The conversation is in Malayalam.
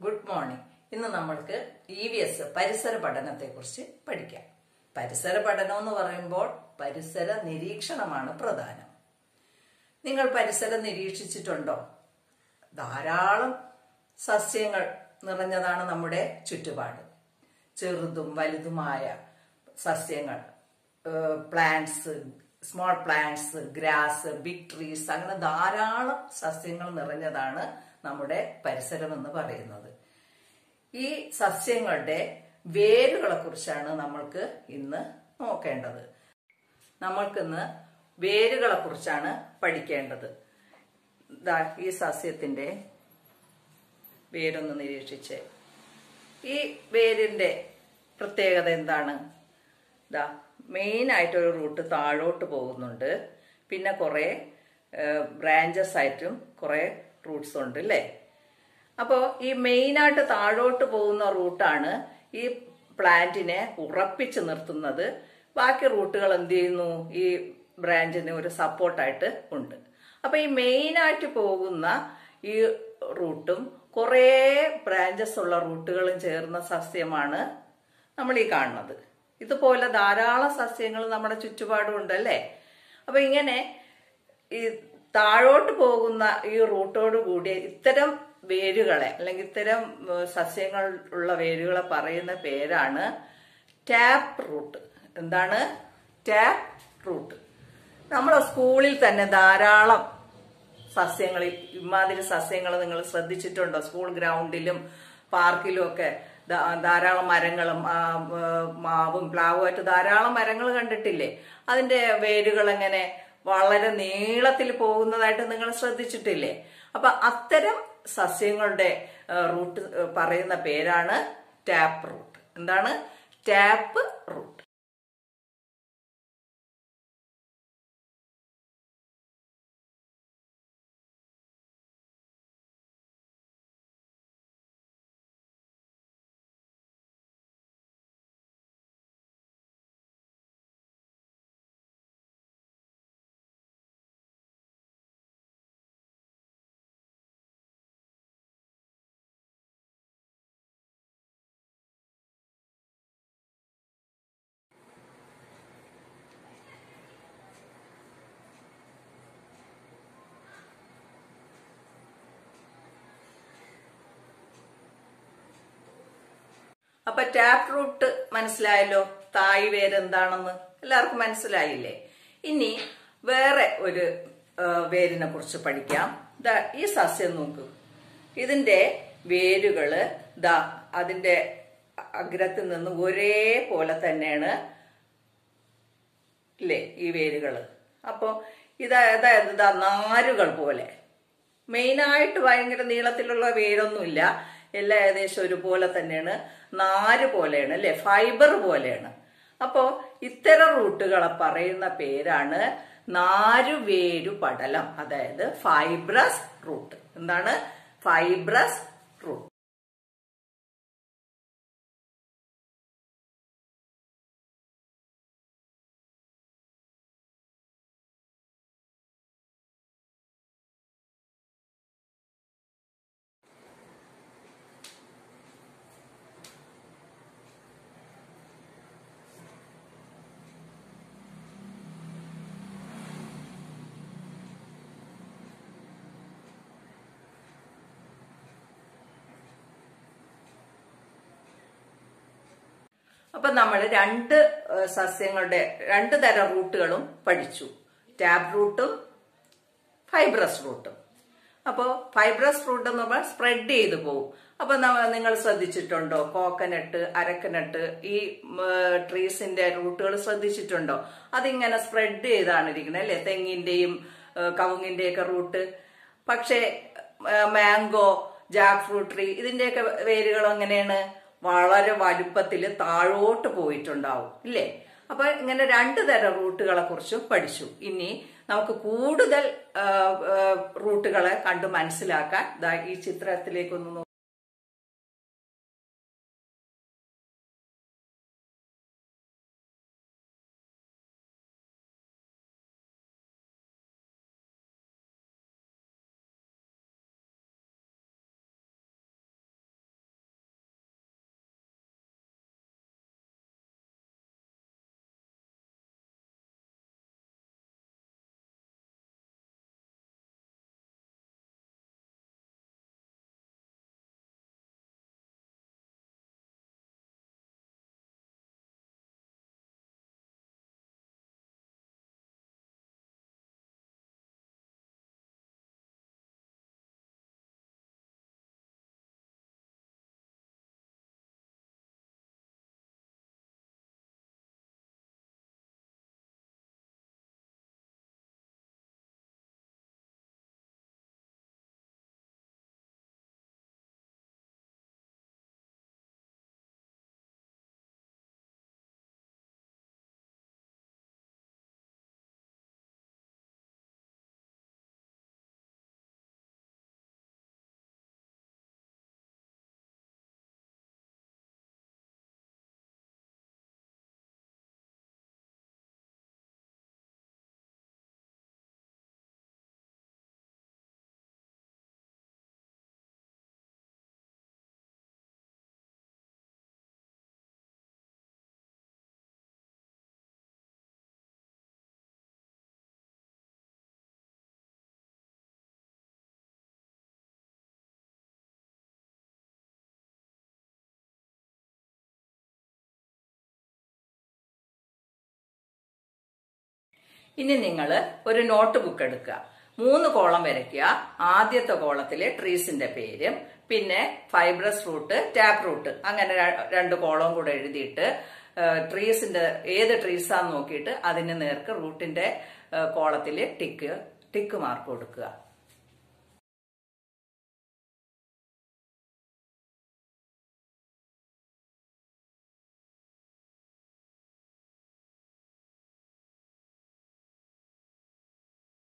Good morning. ഇന്ന് നമ്മൾക്ക് EVS പരിസര പഠനത്തെക്കുറിച്ച് പഠിക്കാം. പരിസര പഠനം എന്ന് പറയുമ്പോൾ പരിസര നിരീക്ഷണമാണ് പ്രധാനം. നിങ്ങൾ പരിസരം നിരീക്ഷിച്ചിട്ടുണ്ടോ? ധാരാളം സസ്യങ്ങൾ നിറഞ്ഞതാണ് നമ്മുടെ ചുറ്റുപാട്. ചെറുതും വലുതുമായ സസ്യങ്ങൾ, plants, small plants, grass, big trees, അങ്ങനെ ധാരാളം സസ്യങ്ങൾ നിറഞ്ഞതാണ് നമ്മുടെ പരിസരം എന്ന് പറയുന്നത്. ഈ സസ്യങ്ങളുടെ വേരുകളെ കുറിച്ചാണ് നമ്മൾക്ക് ഇന്ന് നോക്കേണ്ടത്. നമ്മൾക്കിന്ന് വേരുകളെ കുറിച്ചാണ് പഠിക്കേണ്ടത്. ഈ സസ്യത്തിന്റെ വേരൊന്ന് നിരീക്ഷിച്ച്, ഈ വേരിന്റെ പ്രത്യേകത എന്താണ്? മെയിനായിട്ടൊരു റൂട്ട് താഴോട്ട് പോകുന്നുണ്ട്, പിന്നെ കുറെ ബ്രാഞ്ചസ് ആയിട്ടും കുറെ റൂട്ട്സ് ഉണ്ട് അല്ലേ. അപ്പോൾ ഈ മെയിനായിട്ട് താഴോട്ട് പോകുന്ന റൂട്ടാണ് ഈ പ്ലാന്റിനെ ഉറപ്പിച്ചു നിർത്തുന്നത്. ബാക്കി റൂട്ടുകൾ എന്ത് ചെയ്യുന്നു? ഈ ബ്രാഞ്ചിന് ഒരു സപ്പോർട്ടായിട്ട് ഉണ്ട്. അപ്പൊ ഈ മെയിനായിട്ട് പോകുന്ന ഈ റൂട്ടും കുറേ ബ്രാഞ്ചസ് ഉള്ള റൂട്ടുകളും ചേർന്ന സസ്യമാണ് നമ്മൾ ഈ കാണുന്നത്. ഇതുപോലെ ധാരാളം സസ്യങ്ങൾ നമ്മുടെ ചുറ്റുപാടും ഉണ്ടല്ലേ. അപ്പൊ ഇങ്ങനെ ഈ താഴോട്ട് പോകുന്ന ഈ റൂട്ടോട് കൂടി ഇത്തരം വേരുകളെ അല്ലെങ്കിൽ ഇത്തരം സസ്യങ്ങൾ ഉള്ള വേരുകളെ പറയുന്ന പേരാണ് ടാപ്പ് റൂട്ട്. എന്താണ് ടാപ്പ് റൂട്ട്? നമ്മുടെ സ്കൂളിൽ തന്നെ ധാരാളം സസ്യങ്ങൾ, ഇമാതിരി സസ്യങ്ങൾ നിങ്ങൾ ശ്രദ്ധിച്ചിട്ടുണ്ടോ? സ്കൂൾ ഗ്രൗണ്ടിലും പാർക്കിലും ഒക്കെ ധാരാളം മരങ്ങളും മാവും പ്ലാവുമായിട്ട് ധാരാളം മരങ്ങൾ കണ്ടിട്ടില്ലേ? അതിന്റെ വേരുകൾ എങ്ങനെ വളരെ നീളത്തിൽ പോകുന്നതായിട്ട് നിങ്ങൾ ശ്രദ്ധിച്ചിട്ടില്ലേ? അപ്പൊ അത്തരം സസ്യങ്ങളുടെ റൂട്ട് പറയുന്ന പേരാണ് ടാപ്പ് റൂട്ട്. എന്താണ് ടാപ്പ് റൂട്ട്? അപ്പൊ ടാപ്പ് റൂട്ട് മനസ്സിലായല്ലോ. തായ് വേര് എന്താണെന്ന് എല്ലാവർക്കും മനസ്സിലായില്ലേ? ഇനി വേറെ ഒരു വേരിനെ കുറിച്ച് പഠിക്കാം. ഈ സസ്യം നോക്കൂ. ഇതിന്റെ വേരുകള് അതിന്റെ അഗ്രത്തിൽ നിന്ന് ഒരേപോലെ തന്നെയാണ് ഇല്ലേ ഈ വേരുകള്. അപ്പൊ അതായത് നാരുകൾ പോലെ. മെയിനായിട്ട് ഭയങ്കര നീളത്തിലുള്ള വേരൊന്നുമില്ല, എല്ലാം ഏകദേശം ഒരുപോലെ തന്നെയാണ്, നാര് പോലെയാണ് അല്ലെ, ഫൈബർ പോലെയാണ്. അപ്പോ ഇത്തരം റൂട്ടുകളെ പറയുന്ന പേരാണ് നാരുവേരു പടലം, അതായത് ഫൈബ്രസ് റൂട്ട്. എന്താണ് ഫൈബ്രസ് റൂട്ട്? അപ്പൊ നമ്മൾ രണ്ട് തരം റൂട്ടുകളും പഠിച്ചു. ടാപ്പ് റൂട്ടും ഫൈബ്രസ് റൂട്ടും. അപ്പോൾ ഫൈബ്രസ് റൂട്ട് എന്ന് പറഞ്ഞാൽ സ്പ്രെഡ് ചെയ്ത് പോകും. അപ്പൊ നിങ്ങൾ ശ്രദ്ധിച്ചിട്ടുണ്ടോ? കോക്കനട്ട്, അരക്കനട്ട്, ഈ ട്രീസിന്റെ റൂട്ടുകൾ ശ്രദ്ധിച്ചിട്ടുണ്ടോ? അതിങ്ങനെ സ്പ്രെഡ് ചെയ്താണ് ഇരിക്കുന്നത് അല്ലെ, തെങ്ങിന്റെയും കവുങ്ങിന്റെയും ഒക്കെ റൂട്ട്. പക്ഷേ മാംഗോ, ജാക്ക് ഫ്രൂട്ട് ട്രീ, ഇതിന്റെയൊക്കെ വേരുകൾ എങ്ങനെയാണ്? വളരെ വലുപ്പത്തിൽ താഴോട്ട് പോയിട്ടുണ്ടാവും ഇല്ലേ. അപ്പൊ ഇങ്ങനെ രണ്ടു തരം റൂട്ടുകളെ കുറിച്ചും പഠിച്ചു. ഇനി നമുക്ക് കൂടുതൽ റൂട്ടുകളെ കണ്ടു മനസ്സിലാക്കാൻ ഈ ചിത്രത്തിലേക്കൊന്ന് ഇനി നിങ്ങൾ ഒരു നോട്ട് ബുക്ക് എടുക്കുക, 3 കോളം വരയ്ക്കുക. ആദ്യത്തെ കോളത്തില് ട്രീസിന്റെ പേരും പിന്നെ ഫൈബ്രസ് റൂട്ട്, ടാപ്പ് റൂട്ട്, അങ്ങനെ 2 കോളവും കൂടെ എഴുതിയിട്ട് ട്രീസിന്റെ ഏത് ട്രീസാന്ന് നോക്കിയിട്ട് അതിന് നേർക്ക് റൂട്ടിന്റെ കോളത്തില് ടിക്ക് മാർക്ക് കൊടുക്കുക.